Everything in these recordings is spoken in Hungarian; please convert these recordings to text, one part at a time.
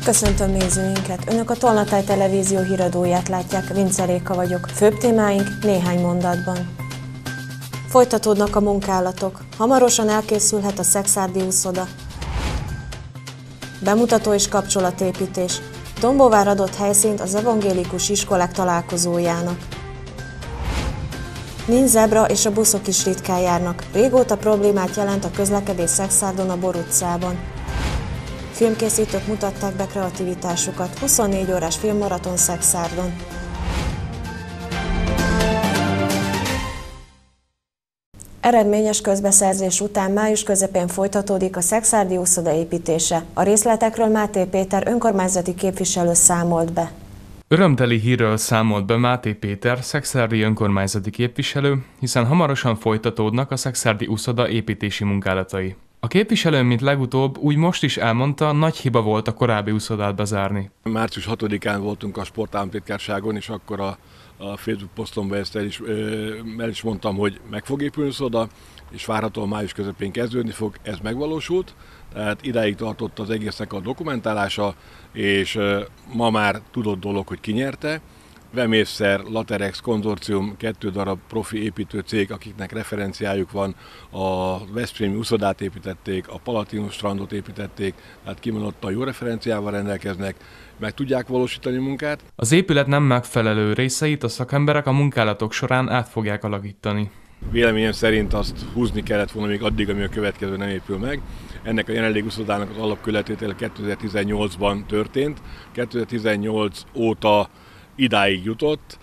Köszöntöm nézőinket! Önök a Tolnatáj Televízió híradóját látják, Vince Réka vagyok. Főbb témáink néhány mondatban. Folytatódnak a munkálatok. Hamarosan elkészülhet a Szekszárdi úszoda. Bemutató és kapcsolatépítés. Dombóvár adott helyszínt az evangélikus iskolák találkozójának. Nincs zebra és a buszok is ritkán járnak. Régóta problémát jelent a közlekedés Szekszárdon a Bor utcában. Filmkészítők mutatták be kreativitásukat. 24 órás filmmaraton Szekszárdon. Eredményes közbeszerzés után május közepén folytatódik a Szekszárdi úszoda építése. A részletekről Máté Péter önkormányzati képviselő számolt be. Örömteli hírről számolt be Máté Péter, szekszárdi önkormányzati képviselő, hiszen hamarosan folytatódnak a Szekszárdi úszoda építési munkálatai. A képviselő, mint legutóbb, úgy most is elmondta, nagy hiba volt a korábbi úszodát bezárni. Március 6-án voltunk a sportállamtitkárságon, és akkor a Facebook posztomban ezt el is mondtam, hogy meg fog épülni úszoda, és várhatóan május közepén kezdődni fog, ez megvalósult. Tehát idáig tartott az egésznek a dokumentálása, és ma már tudott dolog, hogy ki nyerte. Vemészer, Laterex konzorcium, 2 darab profi építő cég, akiknek referenciájuk van, a veszprémi úszodát építették, a Palatinus strandot építették, tehát kimondottan jó referenciával rendelkeznek, meg tudják valósítani munkát. Az épület nem megfelelő részeit a szakemberek a munkálatok során át fogják alakítani. Véleményem szerint azt húzni kellett volna még addig, amíg a következő nem épül meg. Ennek a jelenlegi úszodának az alapkőletétele 2018-ban történt. 2018 óta idáig jutott.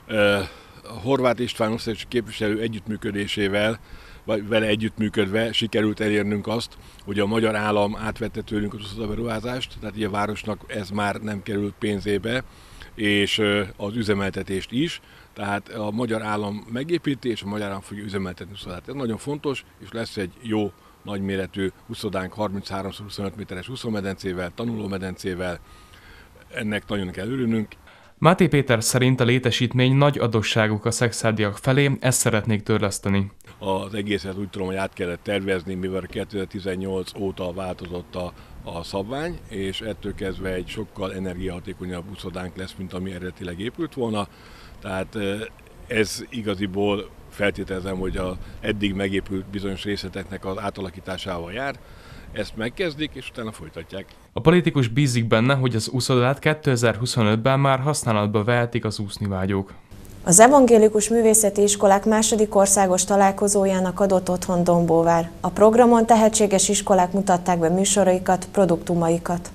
Horváth István országos képviselő együttműködésével, vagy vele együttműködve sikerült elérnünk azt, hogy a magyar állam átvette tőlünk az uszodaberuházást, tehát így a városnak ez már nem került pénzébe, és az üzemeltetést is. Tehát a magyar állam megépíti, és a magyar állam fogja üzemeltetni úszodát. Ez nagyon fontos, és lesz egy jó, nagyméretű úszodánk 33x25 méteres úszómedencével, tanulómedencével. Ennek nagyon kell örülnünk. Máté Péter szerint a létesítmény nagy adósságuk a szekszárdiak felé, ezt szeretnék törleszteni. Az egészet úgy tudom, hogy át kellett tervezni, mivel 2018 óta változott a szabvány, és ettől kezdve egy sokkal energiahatékonyabb úszodánk lesz, mint ami eredetileg épült volna. Tehát ez igaziból feltételezem, hogy az eddig megépült bizonyos részleteknek az átalakításával jár. Ezt megkezdik, és utána folytatják. A politikus bízik benne, hogy az úszodát 2025-ben már használatba vehetik az úsznivágyók. Az evangélikus művészeti iskolák második országos találkozójának adott otthon Dombóvár. A programon tehetséges iskolák mutatták be műsoraikat, produktumaikat.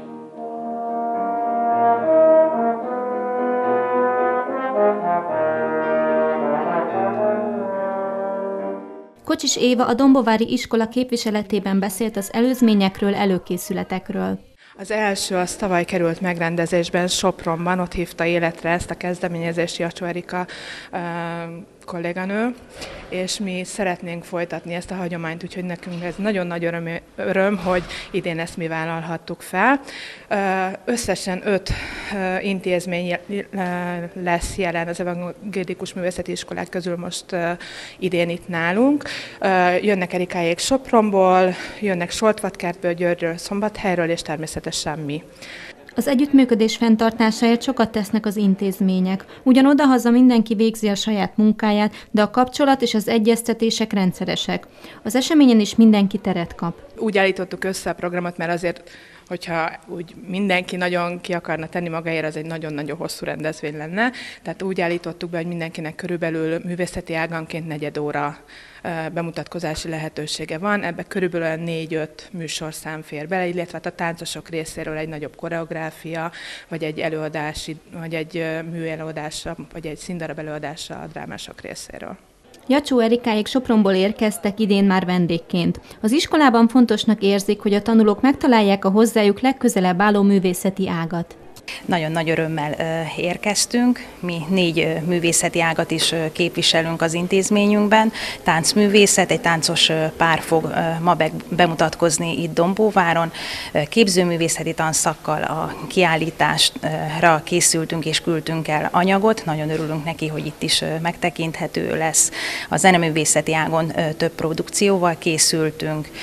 Kocsis Éva a dombóvári iskola képviseletében beszélt az előzményekről, előkészületekről. Az első az tavaly került megrendezésben Sopronban, ott hívta életre ezt a kezdeményezést Jacsó Erika kolléganő, és mi szeretnénk folytatni ezt a hagyományt, úgyhogy nekünk ez nagyon nagy öröm, hogy idén ezt mi vállalhattuk fel. Összesen 5 intézmény lesz jelen az evangélikus művészeti iskolák közül most idén itt nálunk. Jönnek Erikáék Sopronból, jönnek Soltvatkertből, Győrről, Szombathelyről, és természetesen mi. Az együttműködés fenntartásáért sokat tesznek az intézmények. Ugyan odahaza mindenki végzi a saját munkáját, de a kapcsolat és az egyeztetések rendszeresek. Az eseményen is mindenki teret kap. Úgy állítottuk össze a programot, mert azért, hogyha úgy mindenki nagyon ki akarna tenni magáért, az egy nagyon-nagyon hosszú rendezvény lenne. Tehát úgy állítottuk be, hogy mindenkinek körülbelül művészeti áganként 4 óra bemutatkozási lehetősége van. Ebbe körülbelül 4-5 műsorszám fér bele, illetve a táncosok részéről egy nagyobb koreográfia, vagy egy előadási, vagy egy műelőadásra, vagy egy színdarab előadásra a drámások részéről. Jacsó Erikáék Sopronból érkeztek idén már vendégként. Az iskolában fontosnak érzik, hogy a tanulók megtalálják a hozzájuk legközelebb álló művészeti ágat. Nagyon nagy örömmel érkeztünk, mi 4 művészeti ágat is képviselünk az intézményünkben. Táncművészet, egy táncos pár fog ma bemutatkozni itt Dombóváron. Képzőművészeti tanszakkal a kiállításra készültünk és küldtünk el anyagot. Nagyon örülünk neki, hogy itt is megtekinthető lesz. A zeneművészeti ágon több produkcióval készültünk,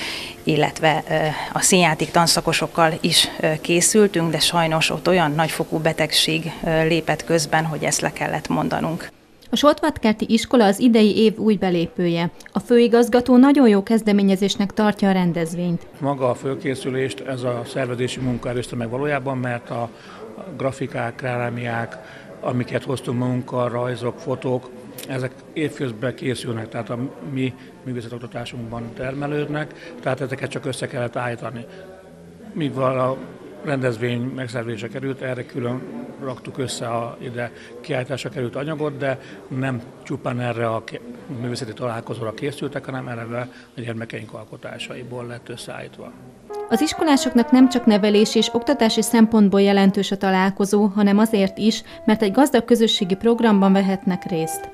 illetve a színjáték tanszakosokkal is készültünk, de sajnos ott olyan nagyfokú betegség lépett közben, hogy ezt le kellett mondanunk. A Soltvatkerti iskola az idei év új belépője. A főigazgató nagyon jó kezdeményezésnek tartja a rendezvényt. Maga a fölkészülést ez a szervezési munka előzte meg valójában, mert a grafikák, kerámiák, amiket hoztunk magunkkal, rajzok, fotók, ezek évközben készülnek, tehát a mi művészetoktatásunkban termelődnek, tehát ezeket csak össze kellett állítani. Mivel a rendezvény megszervezésre került, erre külön raktuk össze ide kiállításra került anyagot, de nem csupán erre a művészeti találkozóra készültek, hanem eleve a gyermekeink alkotásaiból lett összeállítva. Az iskolásoknak nem csak nevelési és oktatási szempontból jelentős a találkozó, hanem azért is, mert egy gazdag közösségi programban vehetnek részt.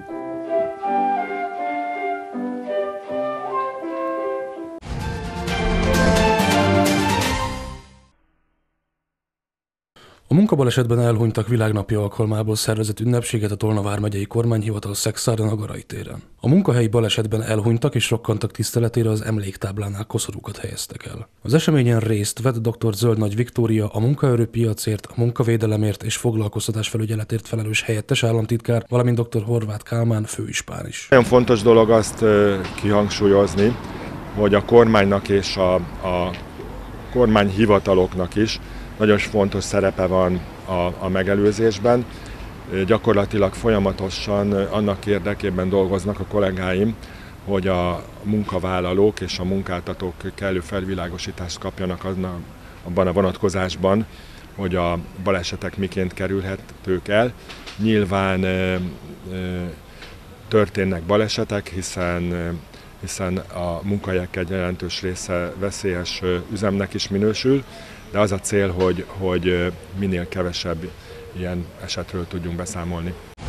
A munkabalesetben elhunytak világnapja alkalmából szervezett ünnepséget a Tolna vármegyei kormányhivatal Szexárdon a Garai téren. A munkahelyi balesetben elhunytak és rokkantak tiszteletére az emléktáblánál koszorúkat helyeztek el. Az eseményen részt vett dr. Zöld Nagy Viktória, a munkaerőpiacért, a munkavédelemért és foglalkoztatásfelügyeletért felelős helyettes államtitkár, valamint dr. Horváth Kálmán főispán is. Nagyon fontos dolog azt kihangsúlyozni, hogy a kormánynak és a kormányhivataloknak is nagyon fontos szerepe van a megelőzésben. Gyakorlatilag folyamatosan annak érdekében dolgoznak a kollégáim, hogy a munkavállalók és a munkáltatók kellő felvilágosítást kapjanak abban a vonatkozásban, hogy a balesetek miként kerülhetők el. Nyilván történnek balesetek, hiszen a munkahelyek egy jelentős része veszélyes üzemnek is minősül, de az a cél, hogy minél kevesebb ilyen esetről tudjunk beszámolni.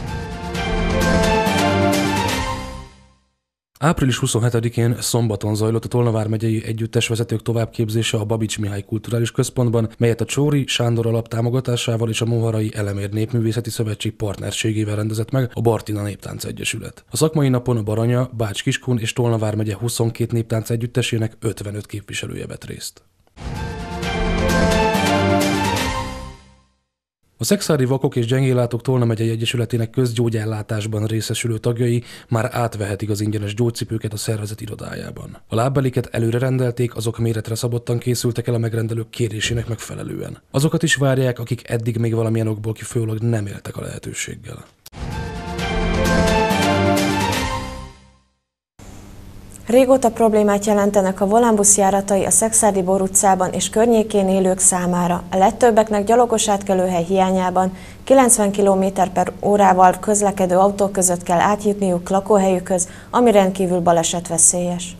Április 27-én szombaton zajlott a Tolna vármegyei együttesvezetők továbbképzése a Babics Mihály Kulturális Központban, melyet a Csóri Sándor alap támogatásával és a Moharai Elemér Népművészeti Szövetség partnerségével rendezett meg a Bartina Néptánc Egyesület. A szakmai napon a Baranya, Bács-Kiskun és Tolna vármegye 22 néptánc együttesének 55 képviselője vett részt. A Szexárdi Vakok és Gyengéllátók Tolna megyei egyesületének közgyógyellátásban részesülő tagjai már átvehetik az ingyenes gyógycipőket a szervezet irodájában. A lábbeliket előre rendelték, azok méretre szabottan készültek el a megrendelők kérésének megfelelően. Azokat is várják, akik eddig még valamilyen okból kifolyólag nem éltek a lehetőséggel. Régóta problémát jelentenek a volánbusz járatai a Szexárdi Bor utcában és környékén élők számára. A legtöbbeknek gyalogos átkelőhely hiányában 90 km/h közlekedő autók között kell átjutniuk lakóhelyükhöz, ami rendkívül balesetveszélyes.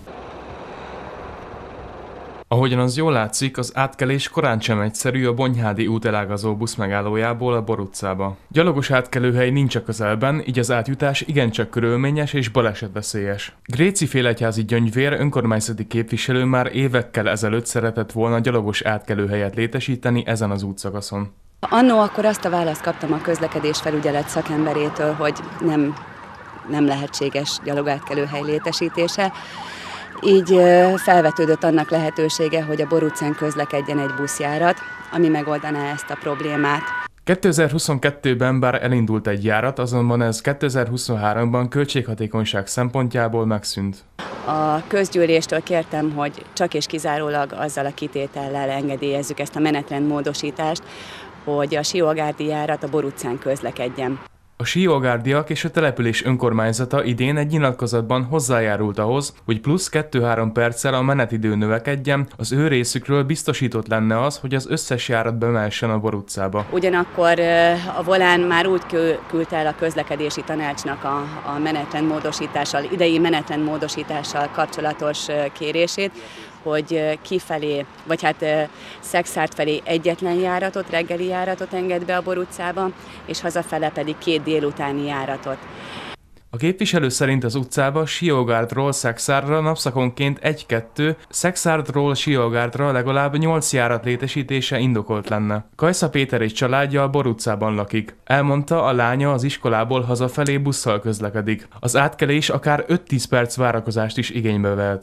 Ahogyan az jól látszik, az átkelés korán sem egyszerű a Bonyhádi út elágazó buszmegállójából a Bor utcába. Gyalogos átkelőhely nincs a közelben, így az átjutás igencsak körülményes és balesetveszélyes. Gréci Félegyházi Gyöngyvér önkormányzati képviselő már évekkel ezelőtt szeretett volna gyalogos átkelőhelyet létesíteni ezen az útszakaszon. Annó akkor azt a választ kaptam a közlekedésfelügyelet szakemberétől, hogy nem lehetséges gyalogátkelőhely létesítése. Így felvetődött annak lehetősége, hogy a Bor utcán közlekedjen egy buszjárat, ami megoldaná ezt a problémát. 2022-ben bár elindult egy járat, azonban ez 2023-ban költséghatékonyság szempontjából megszűnt. A közgyűléstől kértem, hogy csak és kizárólag azzal a kitétellel engedélyezzük ezt a menetrendmódosítást, hogy a Siógárdi járat a Bor utcán közlekedjen. A Siógárdiak és a település önkormányzata idén egy nyilatkozatban hozzájárult ahhoz, hogy plusz 2-3 perccel a menetidő növekedjen, az ő részükről biztosított lenne az, hogy az összes járat bemehessen a Bor utcába. Ugyanakkor a Volán már úgy küldte el a közlekedési tanácsnak a menetrendmódosítással, idei menetrendmódosítással kapcsolatos kérését, hogy kifelé, vagy hát Szexárd felé egyetlen járatot, reggeli járatot enged be a Bor utcába, és hazafele pedig 2 délutáni járatot. A képviselő szerint az utcába Siógárdról Szexárdra napszakonként 1-2, Szexárdról Siógárdra legalább 8 járat létesítése indokolt lenne. Kajsza Péter és családja a Bor utcában lakik. Elmondta, a lánya az iskolából hazafelé busszal közlekedik. Az átkelés akár 5-10 perc várakozást is igénybe vehet.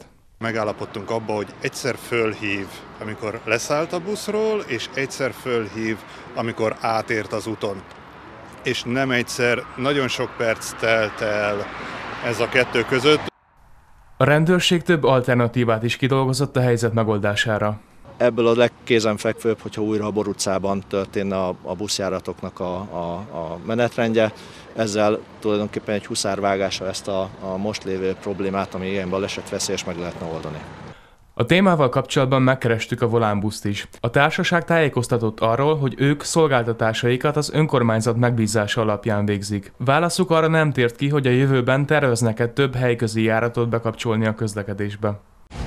Megállapodtunk abba, hogy egyszer fölhív, amikor leszállt a buszról, és egyszer fölhív, amikor átért az úton. És nem egyszer, nagyon sok perc telt el ez a kettő között. A rendőrség több alternatívát is kidolgozott a helyzet megoldására. Ebből a legkézenfekvőbb, hogyha újra a Bor utcában történne a buszjáratoknak a menetrendje. Ezzel tulajdonképpen egy huszárvágásra ezt a most lévő problémát, ami ilyen balesetveszélyes, meg lehetne oldani. A témával kapcsolatban megkerestük a Volánbuszt is. A társaság tájékoztatott arról, hogy ők szolgáltatásaikat az önkormányzat megbízása alapján végzik. Válaszuk arra nem tért ki, hogy a jövőben terveznek-e több helyközi járatot bekapcsolni a közlekedésbe.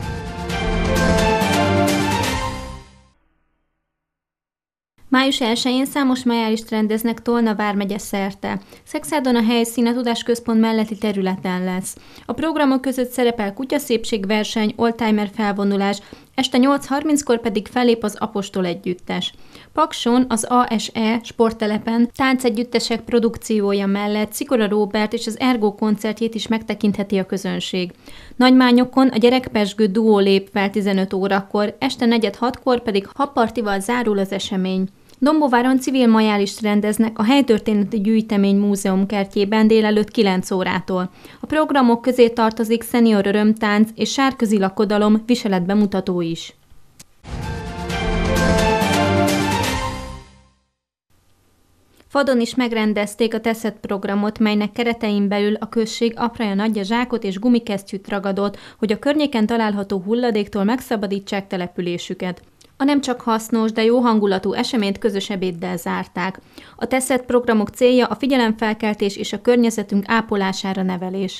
Május 1-én számos majálist rendeznek Tolna vármegye szerte. Szexádon a helyszín a Tudásközpont melletti területen lesz. A programok között szerepel kutyaszépségverseny, oldtimer felvonulás, este 8:30-kor pedig fellép az Apostol együttes. Pakson az ASE sporttelepen táncegyüttesek produkciója mellett Szikora Róbert és az Ergo koncertjét is megtekintheti a közönség. Nagymányokon a gyerekpezsgő duó lép fel 15 órakor, este 4:06-kor pedig habpartival zárul az esemény. Dombováron civil majálist rendeznek a Helytörténeti Gyűjtemény Múzeum kertjében délelőtt 9 órától. A programok közé tartozik szenior örömtánc és sárközi lakodalom viseletbemutató is. Fadon is megrendezték a Teszed programot, melynek keretein belül a község apraja nagyja zsákot és gumikesztyűt ragadott, hogy a környéken található hulladéktól megszabadítsák településüket. A nem csak hasznos, de jó hangulatú eseményt közös ebéddel zárták. A Teszed programok célja a figyelemfelkeltés és a környezetünk ápolására nevelés.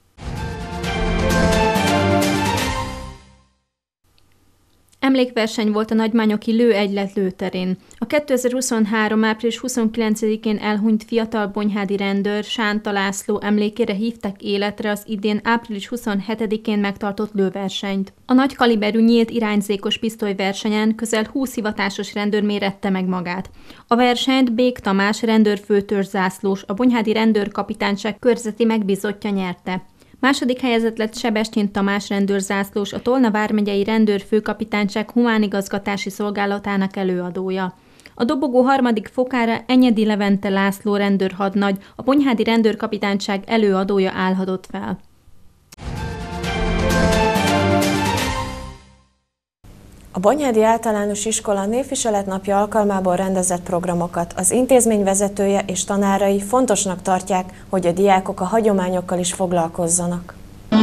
Emlékverseny volt a nagymányoki lőegylet lőterén. A 2023. április 29-én elhunyt fiatal bonyhádi rendőr Sánta László emlékére hívták életre az idén április 27-én megtartott lőversenyt. A nagy kaliberű nyílt irányzékos pisztolyversenyen közel 20 hivatásos rendőr mérette meg magát. A versenyt Bék Tamás rendőrfőtörzsászlós, a bonyhádi rendőrkapitányság körzeti megbízottja nyerte. Második helyezett lett Sebestyén Tamás rendőrzászlós, a Tolna vármegyei rendőrfőkapitányság humánigazgatási szolgálatának előadója. A dobogó harmadik fokára Enyedi Levente László rendőrhadnagy, a bonyhádi rendőrkapitányság előadója állhatott fel. A Bonyhádi Általános Iskola Névviseletnapja alkalmából rendezett programokat az intézmény vezetője és tanárai fontosnak tartják, hogy a diákok a hagyományokkal is foglalkozzanak.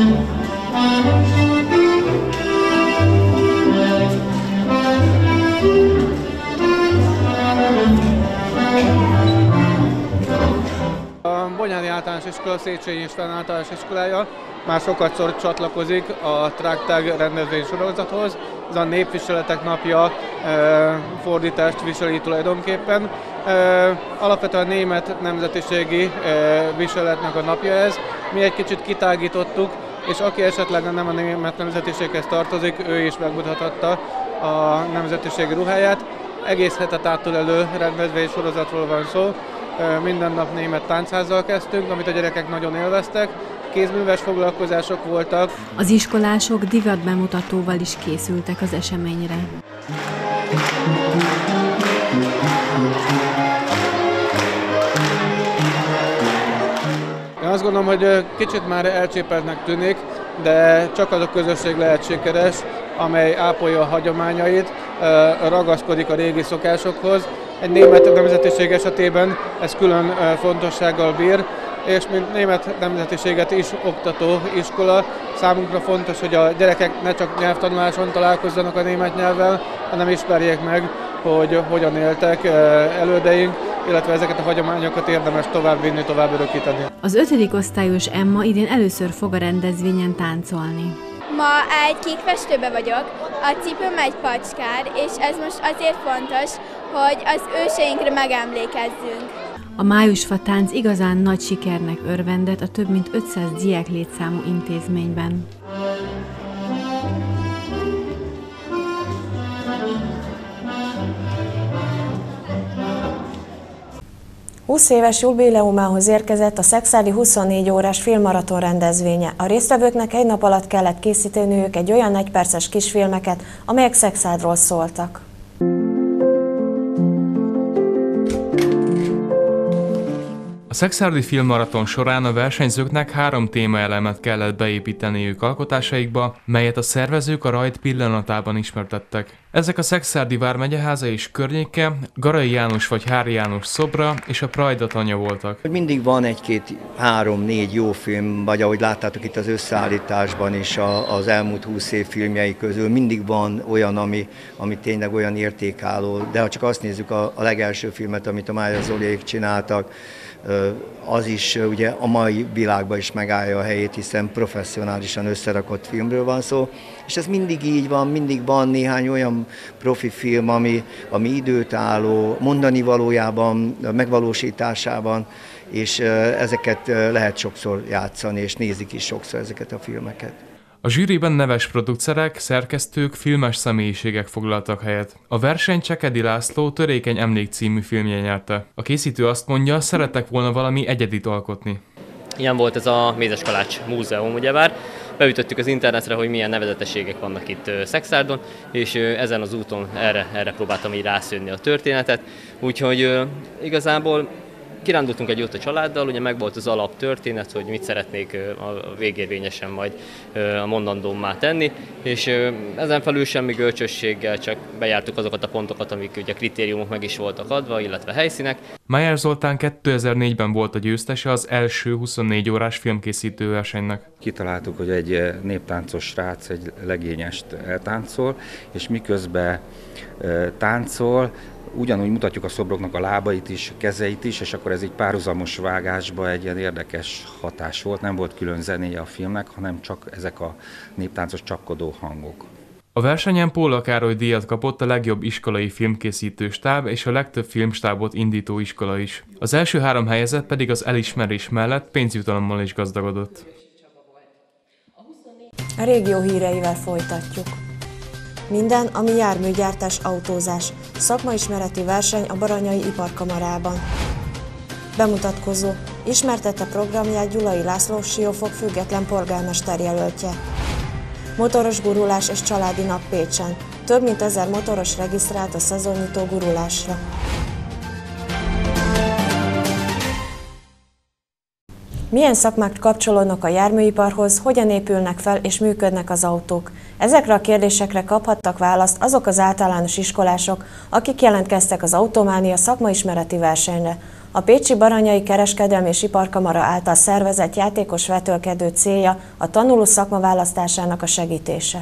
A Bonyhádi Általános Iskola Széchenyi István Általános Iskolája már sokatszor csatlakozik a Trágtág rendezvény sorozathoz. Ez a Népviseletek napja fordítást viseli tulajdonképpen. Alapvetően német nemzetiségi viseletnek a napja ez. Mi egy kicsit kitágítottuk, és aki esetleg nem a német nemzetiséghez tartozik, ő is megmutathatta a nemzetiségi ruháját. Egész hetet átölelő rendezvény sorozatról van szó. Minden nap német táncházzal kezdtünk, amit a gyerekek nagyon élveztek. Kézműves foglalkozások voltak. Az iskolások divatbemutatóval is készültek az eseményre. Én azt gondolom, hogy kicsit már elcsépeltnek tűnik, de csak az a közösség lehet sikeres, amely ápolja a hagyományait, ragaszkodik a régi szokásokhoz. Egy német nemzetiség esetében ez külön fontossággal bír, és mint német nemzetiséget is oktató iskola, számunkra fontos, hogy a gyerekek ne csak nyelvtanuláson találkozzanak a német nyelvvel, hanem ismerjék meg, hogy hogyan éltek elődeink, illetve ezeket a hagyományokat érdemes továbbvinni, tovább örökíteni. Az 5. osztályos Emma idén először fog a rendezvényen táncolni. Ma egy kékfestőbe vagyok, a cipőm egy pacskár, és ez most azért fontos, hogy az őseinkre megemlékezzünk. A májusfa tánc igazán nagy sikernek örvendett a több mint 500 diák létszámú intézményben. 20 éves jubileumához érkezett a Szekszárdi 24 órás filmmaraton rendezvénye. A résztvevőknek egy nap alatt kellett készíteniük egy olyan egyperces kisfilmeket, amelyek Szekszárdról szóltak. A Szekszárdi Filmmaraton során a versenyzőknek 3 témaelemet kellett beépíteniük alkotásaikba, melyet a szervezők a rajt pillanatában ismertettek. Ezek a Szekszárdi vármegyeháza és környéke, Garai János vagy Hári János szobra és a Prajda tanya voltak. Mindig van 1-2-3-4 jó film, vagy ahogy láttátok itt az összeállításban is az elmúlt 20 év filmjei közül, mindig van olyan, ami tényleg olyan értékálló, de ha csak azt nézzük a legelső filmet, amit a Májer Zoliék csináltak, az is ugye a mai világban is megállja a helyét, hiszen professzionálisan összerakott filmről van szó, és ez mindig így van, mindig van néhány olyan profi film, ami időtálló, mondani valójában, megvalósításában, és ezeket lehet sokszor játszani, és nézik is sokszor ezeket a filmeket. A zsűriben neves producerek, szerkesztők, filmes személyiségek foglaltak helyet. A verseny Csekedi László Törékeny emlék című filmje nyerte. A készítő azt mondja, szerettek volna valami egyedit alkotni. Ilyen volt ez a Mézes Kalács Múzeum, ugyebár. Beütöttük az internetre, hogy milyen nevezetességek vannak itt Szekszárdon, és ezen az úton erre próbáltam így rászőni a történetet. Úgyhogy igazából kirándultunk egy jót a családdal, ugye megvolt az alaptörténet, hogy mit szeretnék a végérvényesen majd a mondandómmá tenni, és ezen felül semmi görcsösséggel csak bejártuk azokat a pontokat, amik ugye kritériumok meg is voltak adva, illetve helyszínek. Májer Zoltán 2004-ben volt a győztese az első 24 órás filmkészítő versenynek. Kitaláltuk, hogy egy néptáncos srác egy legényest eltáncol, és miközben táncol, ugyanúgy mutatjuk a szobroknak a lábait is, kezeit is, és akkor ez így párhuzamos vágásba egy ilyen érdekes hatás volt. Nem volt külön zenéje a filmnek, hanem csak ezek a néptáncos csapkodó hangok. A versenyen Póla Károly díjat kapott a legjobb iskolai filmkészítő stáb és a legtöbb filmstábot indító iskola is. Az első 3 helyezett pedig az elismerés mellett pénzjutalommal is gazdagodott. A régió híreivel folytatjuk. Minden, ami járműgyártás, autózás. Szakmaismereti verseny a Baranyai Iparkamarában. Bemutatkozó. Ismertette programját Gyulai László Siófok független polgármester jelöltje. Motoros gurulás és családi nap Pécsen. Több mint 1000 motoros regisztrált a szezonnyitó gurulásra. Milyen szakmák kapcsolódnak a járműiparhoz, hogyan épülnek fel és működnek az autók? Ezekre a kérdésekre kaphattak választ azok az általános iskolások, akik jelentkeztek az Autománia szakmaismereti versenyre. A Pécsi Baranyai Kereskedelmi és Iparkamara által szervezett játékos vetélkedő célja a tanuló szakma választásának a segítése.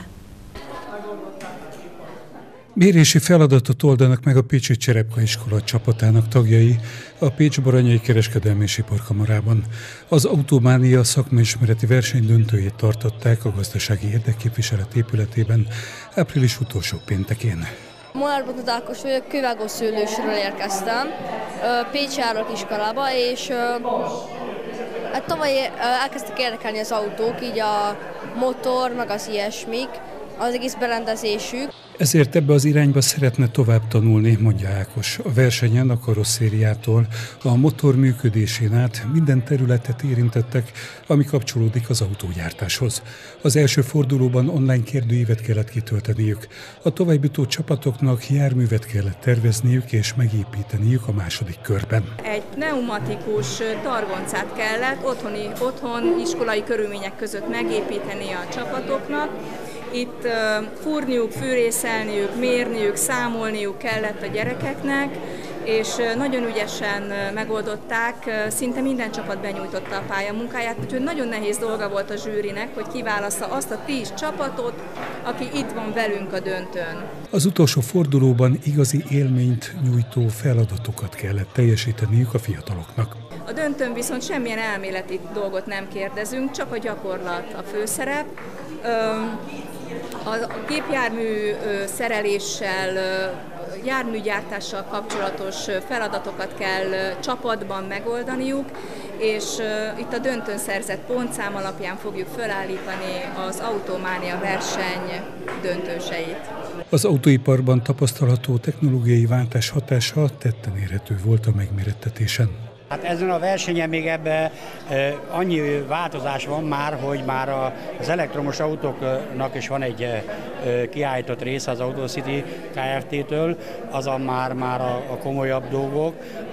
Mérési feladatot oldanak meg a Pécsi Cserepka iskola csapatának tagjai a Pécs Baranyai Kereskedelmi és Iparkamarában. Az Autománia szakmaismereti verseny döntőjét tartották a gazdasági érdekképviselet épületében április utolsó péntekén. Molnár Bogdan Ákos vagyok, kővágószőlősről érkeztem Pécsi Árok iskolába, és hát tavaly elkezdtek érdekelni az autók, így a motor, meg az ilyesmik, az egész berendezésük. Ezért ebbe az irányba szeretne tovább tanulni, mondja Ákos. A versenyen a karosszériától a motor működésén át minden területet érintettek, ami kapcsolódik az autógyártáshoz. Az első fordulóban online kérdőívet kellett kitölteniük. A továbbjutó csapatoknak járművet kellett tervezniük és megépíteniük a második körben. Egy pneumatikus targoncát kellett otthon iskolai körülmények között megépíteni a csapatoknak. Itt fúrniuk, fűrészelniük, mérniük, számolniuk kellett a gyerekeknek, és nagyon ügyesen megoldották, szinte minden csapat benyújtotta a pályamunkáját, úgyhogy nagyon nehéz dolga volt a zsűrinek, hogy kiválassza azt a 10 csapatot, aki itt van velünk a döntőn. Az utolsó fordulóban igazi élményt nyújtó feladatokat kellett teljesíteniük a fiataloknak. A döntőn viszont semmilyen elméleti dolgot nem kérdezünk, csak a gyakorlat a főszerep. A gépjármű szereléssel, járműgyártással kapcsolatos feladatokat kell csapatban megoldaniuk, és itt a döntőn szerzett pontszám alapján fogjuk felállítani az Autománia verseny döntőseit. Az autóiparban tapasztalható technológiai váltás hatása tetten érhető volt a megmérettetésen. Hát ezen a versenyen még ebben annyi változás van már, hogy már az elektromos autóknak is van egy kiállított része az Autocity Kft-től, azon már a komolyabb dolgok.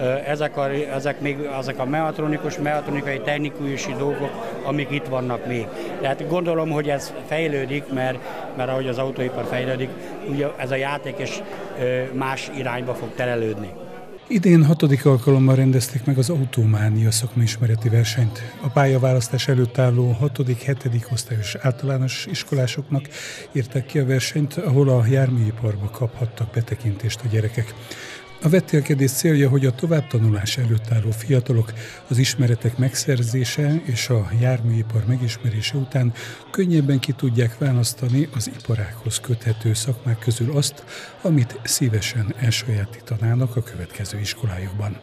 Ezek a mechatronikai, technikai dolgok, amik itt vannak még. Tehát gondolom, hogy ez fejlődik, mert ahogy az autóipar fejlődik, ugye ez a játék is más irányba fog terelődni. Idén 6. alkalommal rendezték meg az Autómánia szakmaismereti versenyt. A pályaválasztás előtt álló 6.-7. osztályos általános iskolásoknak írták ki a versenyt, ahol a járműiparba kaphattak betekintést a gyerekek. A vetélkedés célja, hogy a továbbtanulás előtt álló fiatalok az ismeretek megszerzése és a járműipar megismerése után könnyebben ki tudják választani az iparághoz köthető szakmák közül azt, amit szívesen elsajátítanának a következő iskolájukban.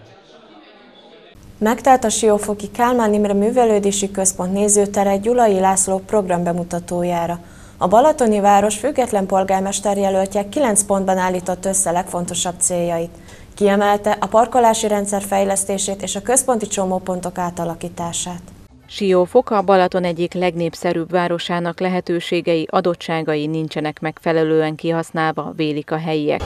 Megtelt a Siófoki Kálmán Imre Művelődési Központ nézőtere Gyulai László program bemutatójára. A balatoni város független polgármesterjelöltje 9 pontban állított össze legfontosabb céljait. Kiemelte a parkolási rendszer fejlesztését és a központi csomópontok átalakítását. Siófok a Balaton egyik legnépszerűbb városának lehetőségei, adottságai nincsenek megfelelően kihasználva, vélik a helyiek.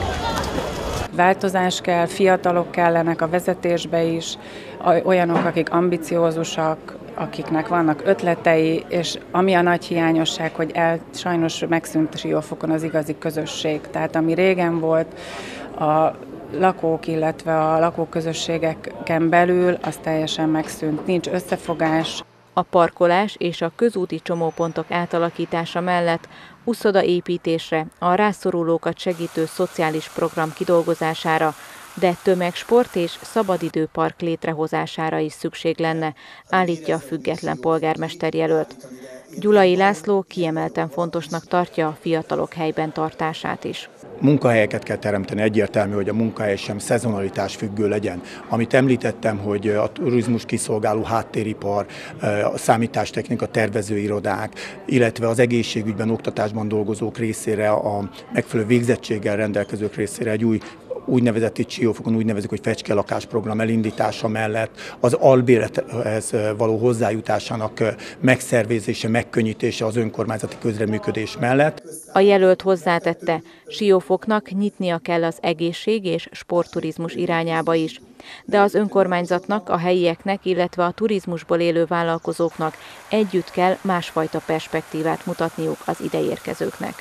Változás kell, fiatalok kellenek a vezetésbe is, olyanok, akik ambiciózusak, akiknek vannak ötletei, és ami a nagy hiányosság, hogy sajnos megszűnt Siófokon az igazi közösség. Tehát ami régen volt, a lakók, illetve a lakóközösségeken belül, az teljesen megszűnt. Nincs összefogás. A parkolás és a közúti csomópontok átalakítása mellett uszodaépítésre, a rászorulókat segítő szociális program kidolgozására, de tömegsport és szabadidőpark létrehozására is szükség lenne, állítja a független polgármesterjelölt. Gyulai László kiemelten fontosnak tartja a fiatalok helyben tartását is. Munkahelyeket kell teremteni, egyértelmű, hogy a munkahely sem szezonalitás függő legyen. Amit említettem, hogy a turizmus kiszolgáló háttéripar, a számítástechnika tervezőirodák, illetve az egészségügyben, oktatásban dolgozók részére, a megfelelő végzettséggel rendelkezők részére egy úgynevezett itt Siófokon úgy nevezik, hogy fecskelakás program elindítása mellett az albérlethez való hozzájutásának megszervezése, megkönnyítése az önkormányzati közreműködés mellett. A jelölt hozzátette, Siófoknak nyitnia kell az egészség és sportturizmus irányába is, de az önkormányzatnak, a helyieknek, illetve a turizmusból élő vállalkozóknak együtt kell másfajta perspektívát mutatniuk az ideérkezőknek.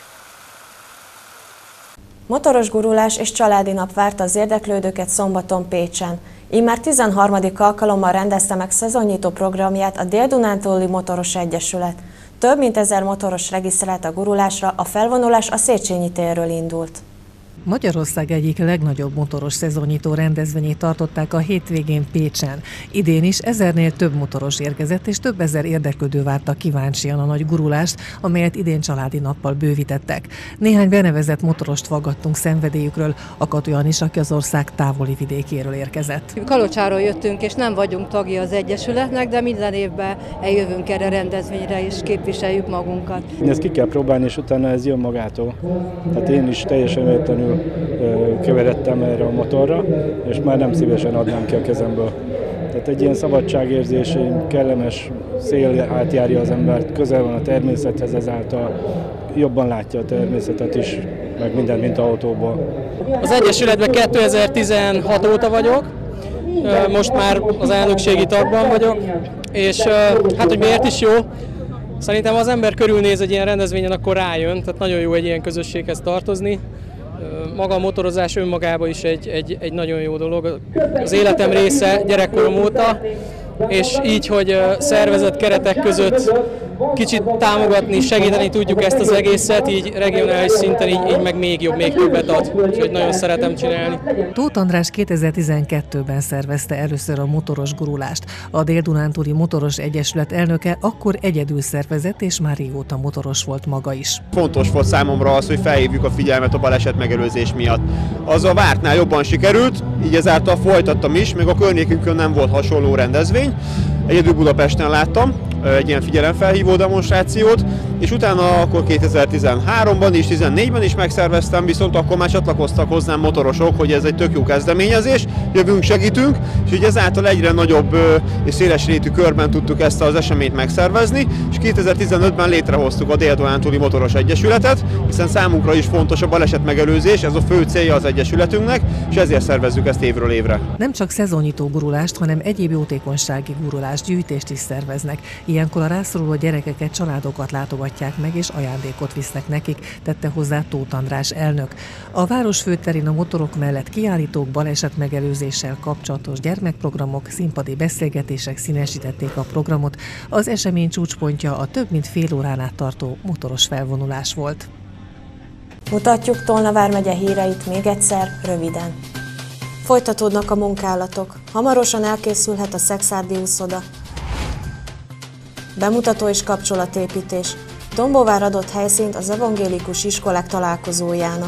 Motoros gurulás és családi nap várta az érdeklődőket szombaton Pécsen. Immár 13. alkalommal rendezte meg szezonnyitó programját a Dél-Dunántúli Motoros Egyesület. Több mint 1000 motoros regisztrált a gurulásra, a felvonulás a Széchenyi térről indult. Magyarország egyik legnagyobb motoros szezonnyitó rendezvényét tartották a hétvégén Pécsen. Idén is 1000-nél több motoros érkezett, és több ezer érdeklődő várta kíváncsian a nagy gurulást, amelyet idén családi nappal bővítettek. Néhány benevezett motorost faggattunk szenvedélyükről, akadt olyan is, aki az ország távoli vidékéről érkezett. Kalocsáról jöttünk, és nem vagyunk tagja az Egyesületnek, de minden évben eljövünk erre a rendezvényre, és képviseljük magunkat. Ezt ki kell próbálni, és utána ez jön magától. Tehát én is teljesen véletlenül keveredtem erre a motorra, és már nem szívesen adnám ki a kezemből. Tehát egy ilyen szabadságérzés, egy kellemes szél átjárja az embert, közel van a természethez, ezáltal jobban látja a természetet is, meg mindent, mint autóból. Az Egyesületben 2016 óta vagyok, most már az elnökségi tagban vagyok, és hát, hogy miért is jó? Szerintem az ember körülnéz egy ilyen rendezvényen, akkor rájön, tehát nagyon jó egy ilyen közösséghez tartozni. Maga a motorozás önmagában is egy nagyon jó dolog. Az életem része gyerekkorom óta, és így, hogy szervezett keretek között kicsit támogatni, segíteni tudjuk ezt az egészet, így regionális szinten így meg még jobb, még többet ad. Úgyhogy nagyon szeretem csinálni. Tóth András 2012-ben szervezte először a motoros gurulást. A Dél-Dunántúli Motoros Egyesület elnöke akkor egyedül szervezett, és már régóta motoros volt maga is. Fontos volt számomra az, hogy felhívjuk a figyelmet a baleset megelőzés miatt. Az a vártnál jobban sikerült, így ezáltal folytattam is, még a környékünkön nem volt hasonló rendezvény. Egyedül Budapesten láttam egy ilyen figyelemfelhívó demonstrációt, és utána akkor 2013-ban és 2014-ben is megszerveztem, viszont akkor már csatlakoztak hozzám motorosok, hogy ez egy tök jó kezdeményezés, jövünk, segítünk, és így ezáltal egyre nagyobb és széles rétű körben tudtuk ezt az eseményt megszervezni, és 2015-ben létrehoztuk a Dél-Dunántúli Motoros Egyesületet, hiszen számunkra is fontos a balesetmegelőzés, ez a fő célja az egyesületünknek, és ezért szervezzük ezt évről évre. Nem csak szezonnyitó gurulást, hanem egyéb jótékonysági gurulást, gyűjtést is szerveznek. Ilyenkor a rászoruló gyerekeket, családokat látogatják meg, és ajándékot visznek nekik, tette hozzá Tóth András elnök. A város főterén a motorok mellett kiállítók, balesetmegelőzéssel kapcsolatos gyermekprogramok, színpadi beszélgetések színesítették a programot. Az esemény csúcspontja a több mint fél órán át tartó motoros felvonulás volt. Mutatjuk Tolna vármegye híreit még egyszer, röviden. Folytatódnak a munkálatok. Hamarosan elkészülhet a szekszárdi úszoda. Bemutató és kapcsolatépítés. Dombóvár adott helyszínt az evangélikus iskolák találkozójának.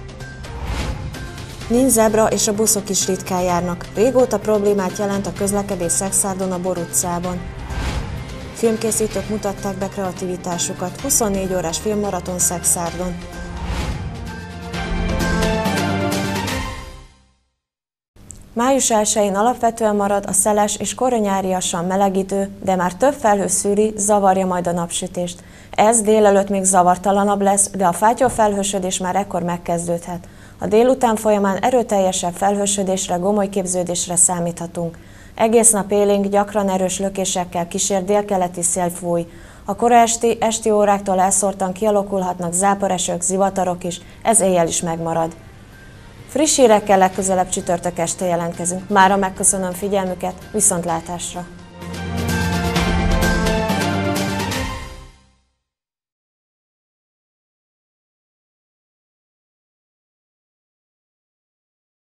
Nincs zebra, és a buszok is ritkán járnak. Régóta problémát jelent a közlekedés Szekszárdon a Bor utcában. Filmkészítők mutatták be kreativitásukat. 24 órás filmmaraton Szekszárdon. Május 1-én alapvetően marad a szeles és koronyáriasan meleg idő, de már több felhő szűri, zavarja majd a napsütést. Ez délelőtt még zavartalanabb lesz, de a fátyolfelhősödés már ekkor megkezdődhet. A délután folyamán erőteljesebb felhősödésre, gomolyképződésre számíthatunk. Egész nap élénk, gyakran erős lökésekkel kísért délkeleti szél fúj. A kora esti óráktól elszórtan kialakulhatnak záporesők, zivatarok is, ez éjjel is megmarad. Friss hírekkel legközelebb csütörtök este jelentkezünk. Mára megköszönöm figyelmüket, viszontlátásra!